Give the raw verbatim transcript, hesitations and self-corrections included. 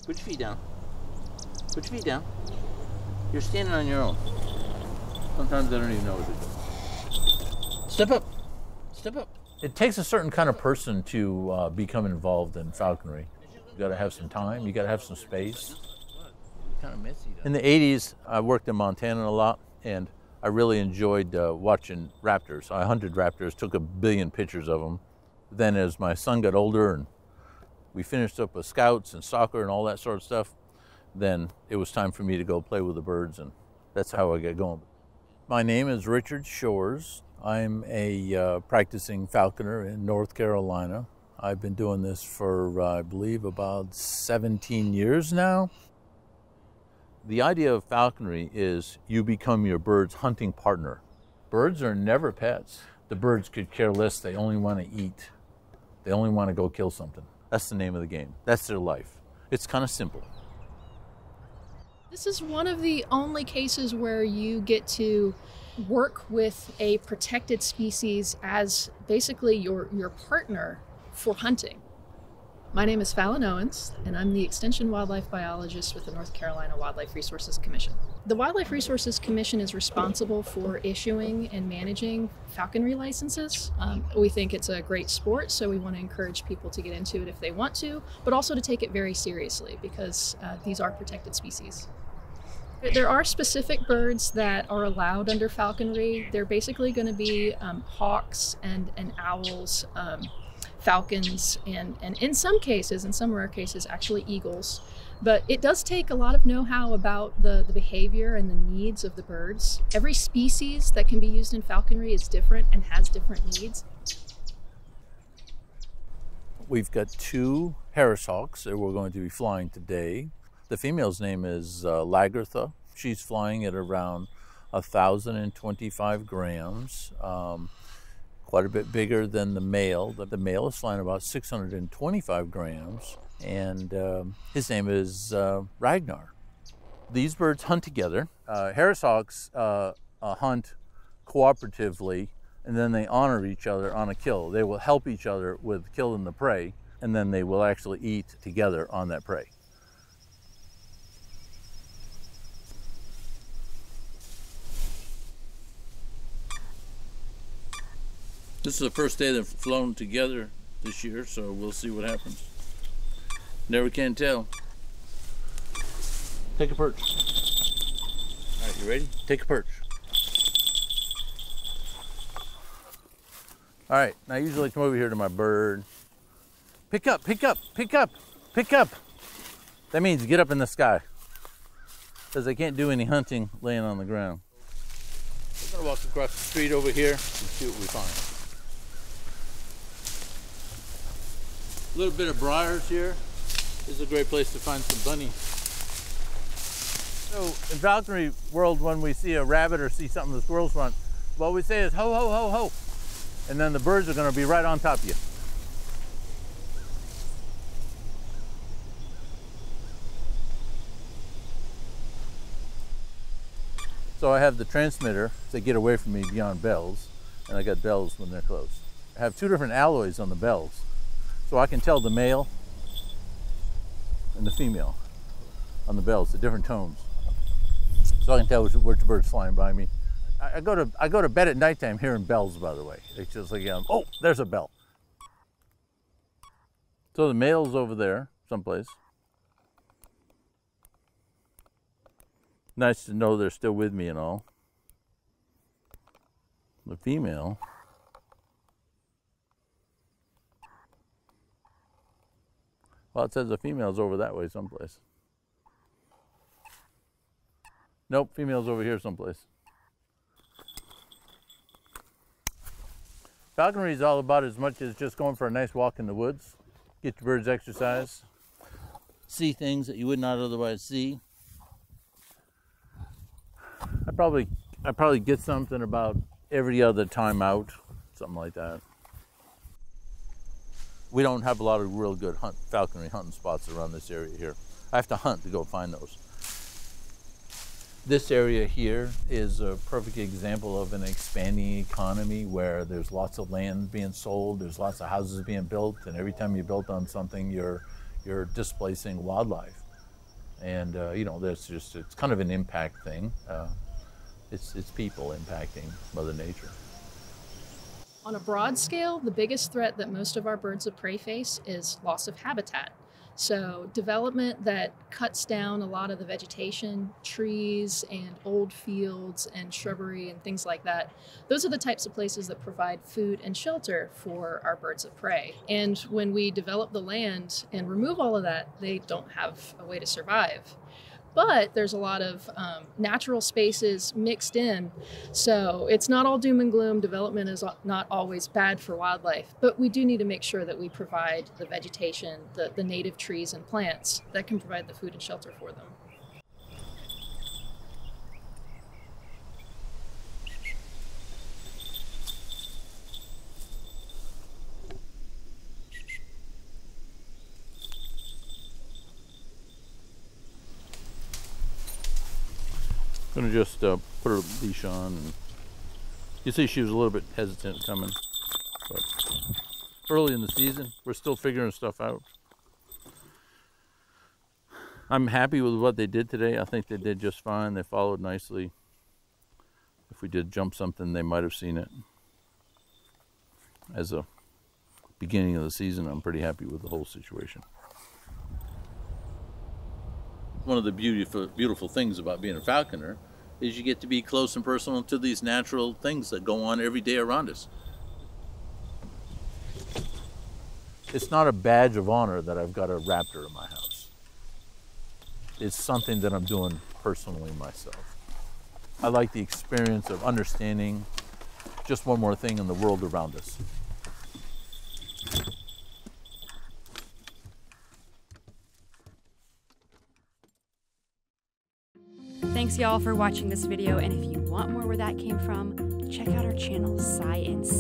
Put your feet down. Put your feet down. You're standing on your own. Sometimes I don't even know what to do. Step up. Step up. It takes a certain kind of person to uh, become involved in falconry. You got to have some time. You got to have some space. Kind of messy. In the eighties, I worked in Montana a lot, and I really enjoyed uh, watching raptors. I hunted raptors, took a billion pictures of them. Then as my son got older and we finished up with scouts and soccer and all that sort of stuff, then it was time for me to go play with the birds, and that's how I got going. My name is Richard Shores. I'm a uh, practicing falconer in North Carolina. I've been doing this for, uh, I believe, about seventeen years now. The idea of falconry is you become your bird's hunting partner. Birds are never pets. The birds could care less. They only want to eat. They only want to go kill something. That's the name of the game. That's their life. It's kind of simple. This is one of the only cases where you get to work with a protected species as basically your, your partner for hunting. My name is Fallon Owens, and I'm the Extension Wildlife Biologist with the North Carolina Wildlife Resources Commission. The Wildlife Resources Commission is responsible for issuing and managing falconry licenses. Um, we think it's a great sport, so we want to encourage people to get into it if they want to, but also to take it very seriously because uh, these are protected species. There are specific birds that are allowed under falconry. They're basically going to be um, hawks and, and owls, um, falcons, and, and in some cases, in some rare cases, actually eagles. But it does take a lot of know-how about the, the behavior and the needs of the birds. Every species that can be used in falconry is different and has different needs. We've got two Harris hawks that we're going to be flying today. The female's name is uh, Lagartha. She's flying at around one thousand twenty-five grams. Um, quite a bit bigger than the male. The male is flying about six hundred twenty-five grams, and um, his name is uh, Ragnar. These birds hunt together. Uh, Harris hawks uh, uh, hunt cooperatively, and then they honor each other on a kill. They will help each other with killing the prey, and then they will actually eat together on that prey. This is the first day they've flown together this year, so we'll see what happens. Never can tell. Take a perch. All right, you ready? Take a perch. All right, now I usually come over here to my bird. Pick up, pick up, pick up, pick up. That means get up in the sky, because I can't do any hunting laying on the ground. We're gonna walk across the street over here and see what we find. A little bit of briars here. This is a great place to find some bunnies. So in falconry world, when we see a rabbit or see something the squirrels want, what we say is ho, ho, ho, ho. And then the birds are gonna be right on top of you. So I have the transmitter to get away from me beyond bells, and I got bells when they're close. I have two different alloys on the bells, so I can tell the male and the female on the bells, the different tones. So I can tell which, which bird's flying by me. I, I go to I go to bed at nighttime hearing bells, by the way. It's just like, um, oh, there's a bell. So the male's over there someplace. Nice to know they're still with me and all. The female, well, it says the female's over that way someplace. Nope, female's over here someplace. Falconry is all about as much as just going for a nice walk in the woods, get your birds exercise, see things that you would not otherwise see. I probably, I probably get something about every other time out, something like that. We don't have a lot of real good hunt, falconry hunting spots around this area here. I have to hunt to go find those. This area here is a perfect example of an expanding economy where there's lots of land being sold, there's lots of houses being built, and every time you build on something, you're, you're displacing wildlife. And uh, you know, that's just, it's kind of an impact thing. Uh, it's, it's people impacting Mother Nature. On a broad scale, the biggest threat that most of our birds of prey face is loss of habitat. So development that cuts down a lot of the vegetation, trees and old fields and shrubbery and things like that, those are the types of places that provide food and shelter for our birds of prey. And when we develop the land and remove all of that, they don't have a way to survive. But there's a lot of um, natural spaces mixed in. So it's not all doom and gloom. Development is not always bad for wildlife, but we do need to make sure that we provide the vegetation, the, the native trees and plants that can provide the food and shelter for them. I'm gonna just uh, put her leash on. And you see she was a little bit hesitant coming, but early in the season, we're still figuring stuff out. I'm happy with what they did today. I think they did just fine. They followed nicely. If we did jump something, they might have seen it. As a beginning of the season, I'm pretty happy with the whole situation. One of the beautiful, beautiful things about being a falconer is you get to be close and personal to these natural things that go on every day around us. It's not a badge of honor that I've got a raptor in my house. It's something that I'm doing personally myself. I like the experience of understanding just one more thing in the world around us. Thanks y'all for watching this video, and if you want more where that came from, check out our channel Sci and